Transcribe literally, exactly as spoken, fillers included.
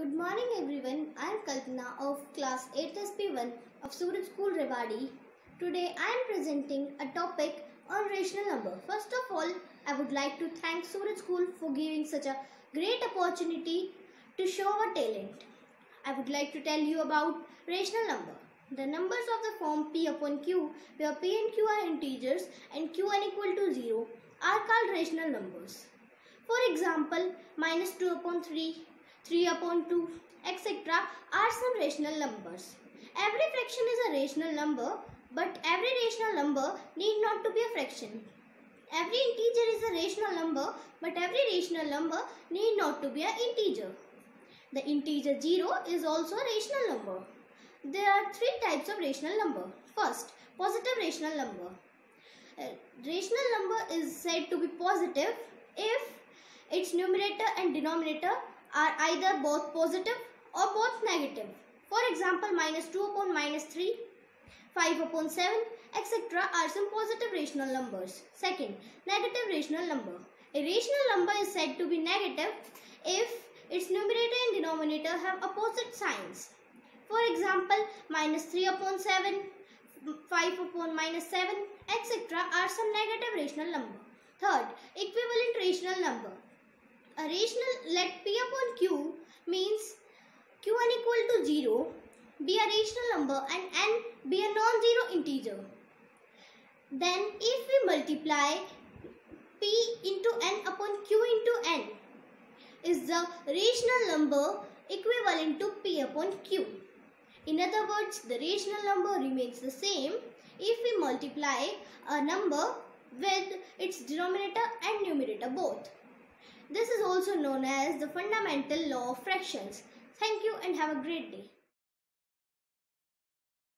Good morning everyone. I am Kalpana of class eighth S P one of Suraj School Rewari. Today I am presenting a topic on rational number. First of all, I would like to thank Suraj School for giving such a great opportunity to show our talent. I would like to tell you about rational number. The numbers of the form P upon Q, where P and Q are integers and Q unequal to zero, are called rational numbers. For example, minus two upon three, three upon two, et cetera are some rational numbers. Every fraction is a rational number, but every rational number need not to be a fraction. Every integer is a rational number, but every rational number need not to be an integer. The integer zero is also a rational number. There are three types of rational number. First, positive rational number. Uh, rational number is said to be positive if its numerator and denominator are either both positive or both negative. For example, minus two upon minus three, five upon seven, et cetera are some positive rational numbers. Second, negative rational number. A rational number is said to be negative if its numerator and denominator have opposite signs. For example, minus three upon seven, five upon minus seven, et cetera are some negative rational number. Third, equivalent rational number. A rational, let P upon Q means Q unequal to zero be a rational number and N be a non-zero integer. Then if we multiply P into N upon Q into N is the rational number equivalent to P upon Q. In other words, the rational number remains the same if we multiply a number with its denominator and numerator both. This is also known as the fundamental law of fractions. Thank you and have a great day.